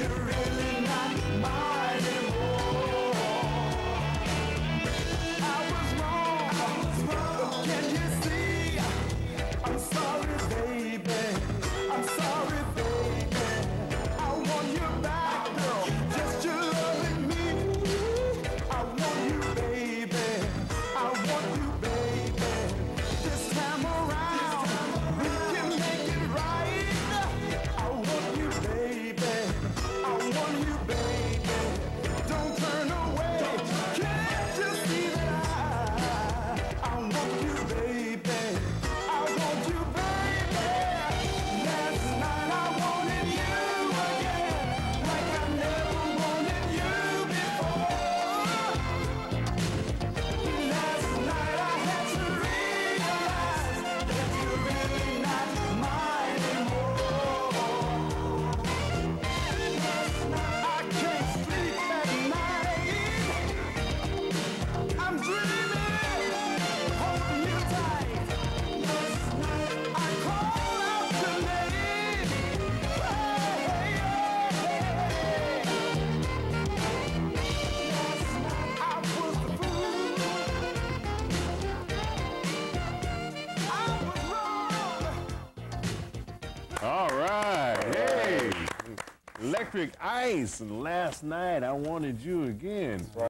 you're really not mine anymore. I was wrong, can you see? I'm sorry, baby, I'm sorry, baby. I want you back, girl, just you loving me. I want you, baby, I want you, baby. This time around, we can make it right. I want you, baby, I want you, baby. Don't turn away, can't you see that I want you, baby, I want you, baby. Last night I wanted you again, like I never wanted you before. Last night I had to realize that you're really not mine anymore. I can't sleep at night. I'm dreaming, holding you tight. I call out your name. Hey, I was the fool. I was wrong. All right. Hey. Electric Ice. And last night I wanted you again.